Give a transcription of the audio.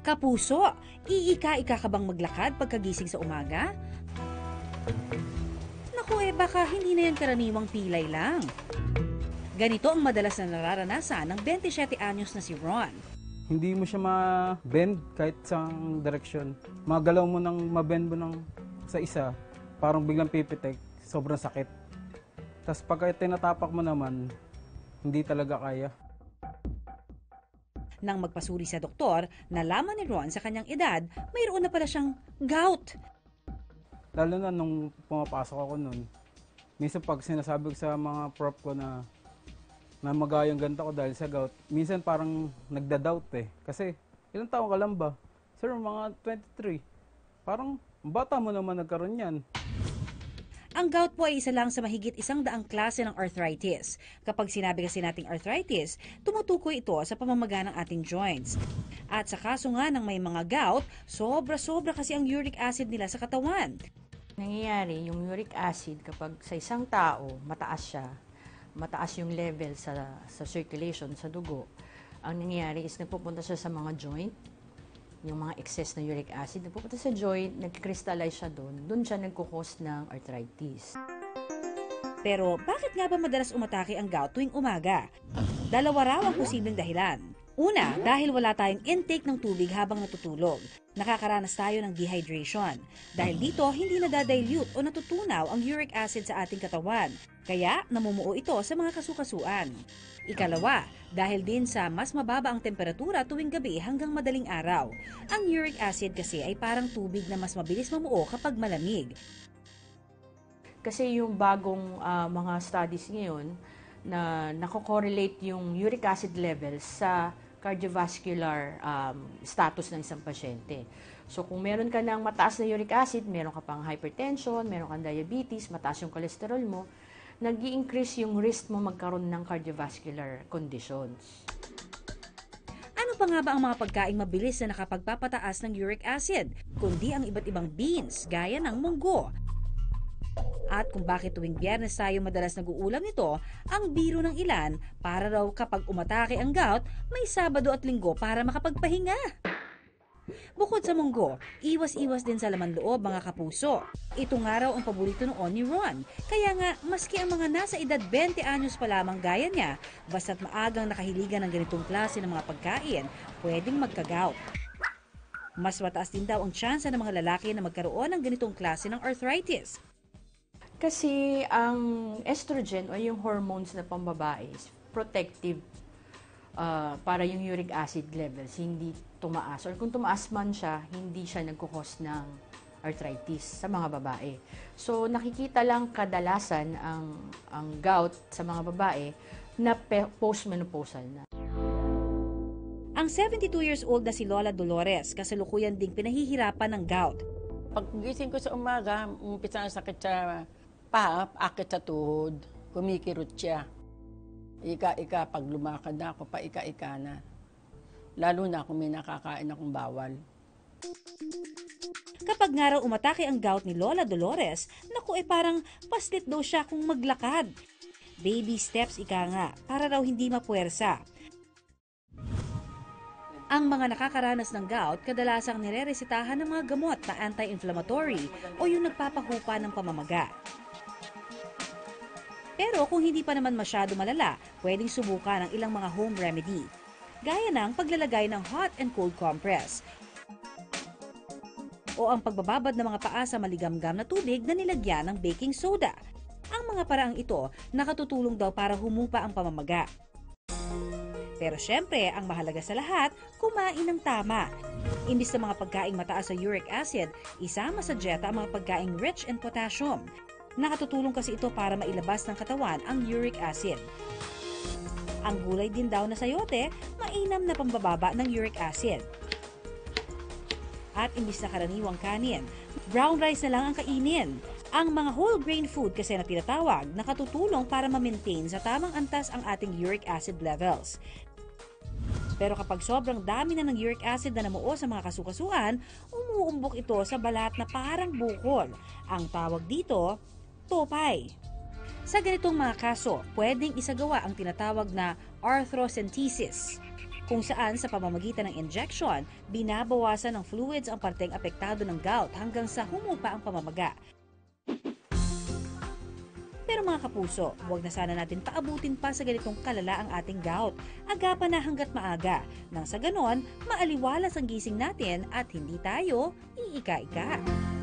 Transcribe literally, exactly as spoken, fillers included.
Kapuso, iika-ika ka bang maglakad pagkagising sa umaga? Naku eh, baka hindi na yan karaniwang pilay lang. Ganito ang madalas na nararanasan ng twenty-seven anyos na si Ron. Hindi mo siya ma-bend kahit sa direksyon. Magalaw mo nang ma-bend mo ng sa isa, parang biglang pipitik, sobrang sakit. Tapos pagka tinatapak mo naman, hindi talaga kaya. Nang magpasuri sa doktor, nalaman ni Ron sa kanyang edad, mayroon na pala siyang gout. Lalo na nung pumapasok ako nun, minsan pag sinasabi ko sa mga prop ko na na magayang ganda ko dahil sa gout, minsan parang nagda-doubt eh. Kasi, ilang taon ka lang ba? Sir, mga twenty-three. Parang, bata mo naman nagkaroon yan. Ang gout po ay isa lang sa mahigit isang daang klase ng arthritis. Kapag sinabi kasi nating arthritis, tumutukoy ito sa pamamaga ng ating joints. At sa kaso nga ng may mga gout, sobra-sobra kasi ang uric acid nila sa katawan. Nangyayari yung uric acid kapag sa isang tao, mataas siya, mataas yung level sa, sa circulation, sa dugo. Ang nangyayari is nagpupunta siya sa mga joint, yung mga excess na uric acid, nagpupunta sa joint, nag-crystallize siya doon, doon siya nagkukos ng arthritis. Pero bakit nga ba madalas umatake ang gout tuwing umaga? Dalawa raw ang posibleng dahilan. Una, dahil wala tayong intake ng tubig habang natutulog. Nakakaranas tayo ng dehydration. Dahil dito, hindi nadadilute o natutunaw ang uric acid sa ating katawan. Kaya, namumuo ito sa mga kasukasuan. Ikalawa, dahil din sa mas mababa ang temperatura tuwing gabi hanggang madaling araw. Ang uric acid kasi ay parang tubig na mas mabilis mamuo kapag malamig. Kasi yung bagong uh, mga studies ngayon na nako-correlate yung uric acid levels sa cardiovascular um, status ng isang pasyente. So kung meron ka ng mataas na uric acid, meron ka pang hypertension, meron kang diabetes, mataas yung cholesterol mo, nag-i-increase yung risk mo magkaroon ng cardiovascular conditions. Ano pa nga ba ang mga pagkaing mabilis na nakapagpapataas ng uric acid, kundi ang iba't ibang beans gaya ng munggo? At kung bakit tuwing Biyernes tayo madalas nag-uulam nito, ang biro ng ilan para raw kapag umatake ang gout, may Sabado at Linggo para makapagpahinga. Bukod sa munggo, iwas-iwas din sa laman loob mga kapuso. Ito nga raw ang paborito noon ni Ron. Kaya nga, maski ang mga nasa edad twenty anyos pa lamang gaya niya, basta't maagang nakahiligan ng ganitong klase ng mga pagkain, pwedeng magka-gout. Mas mataas din daw ang tsansa ng mga lalaki na magkaroon ng ganitong klase ng arthritis. Kasi ang estrogen o yung hormones na pambabae is protective uh, para yung uric acid levels hindi tumaas. Or kung tumaas man siya, hindi siya nagkukos ng arthritis sa mga babae. So nakikita lang kadalasan ang, ang gout sa mga babae na postmenopausal na. Ang seventy-two years old na si Lola Dolores, kasalukuyan ding pinahihirapan ng gout. Pag gising ko sa umaga, umpisa ang sakit sa paa, akit sa tuhod, kumikirot siya. Ika-ika, pag lumakad na ako, pa ika-ika na. Lalo na kung may nakakain akong bawal. Kapag nga raw umatake ang gout ni Lola Dolores, naku eh parang paslit daw siya kung maglakad. Baby steps ika nga, para raw hindi mapuwersa. Ang mga nakakaranas ng gout, kadalasang nireresitahan ng mga gamot na anti-inflammatory o yung nagpapahupa ng pamamaga. Pero kung hindi pa naman masyado malala, pwedeng subukan ang ilang mga home remedy. Gaya ng paglalagay ng hot and cold compress o ang pagbababad ng mga paa sa maligamgam na tubig na nilagyan ng baking soda. Ang mga paraang ito nakatutulong daw para humupa ang pamamaga. Pero syempre, ang mahalaga sa lahat, kumain ng tama. Imbis na mga pagkaing mataas sa uric acid, isama sa dieta ang mga pagkaing rich in potassium. Nakatutulong kasi ito para mailabas ng katawan ang uric acid. Ang gulay din daw na sayote, mainam na pambababa ng uric acid. At imbis na karaniwang kanin, brown rice na lang ang kainin. Ang mga whole grain food kasi na tinatawag, nakatutulong para ma-maintain sa tamang antas ang ating uric acid levels. Pero kapag sobrang dami na ng uric acid na namuo sa mga kasukasuan, umuumbok ito sa balat na parang bukol. Ang tawag dito, topay. Sa ganitong mga kaso, pwedeng isagawa ang tinatawag na arthrocentesis. kung saan sa pamamagitan ng injection, binabawasan ng fluids ang parteng apektado ng gout hanggang sa humupa ang pamamaga. Pero mga kapuso, huwag na sana natin paabutin pa sa ganitong kalala ang ating gout. Agapan na hanggat maaga. Nang sa ganon, maaliwalas ang gising natin at hindi tayo iika-ika.